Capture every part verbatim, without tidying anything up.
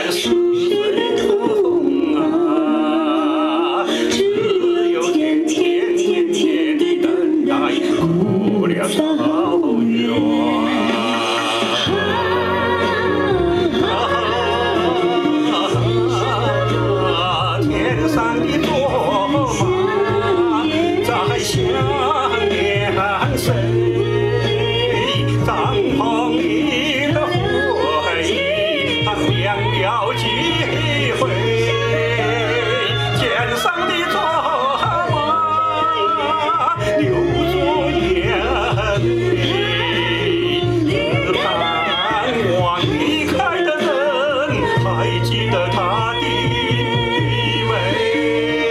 是非痛啊，只有天天天天的等待，过了草原。啊，天上的卓玛在想念谁？帐篷里的回忆，它亮了几回？天上的卓玛流着眼泪，盼望离开的人还记得他的美。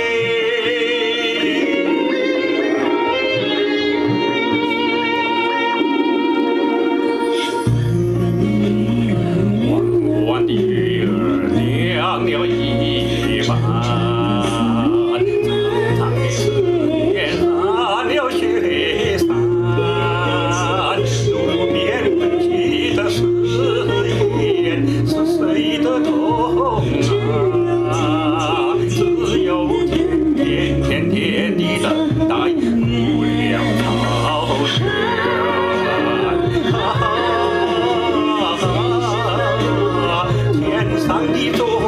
弯弯的月儿亮了一半，长长的思念染了雪山，路边堆积的誓言是谁的痛啊？只有天天天天的等待，过了草原。啊，天上的卓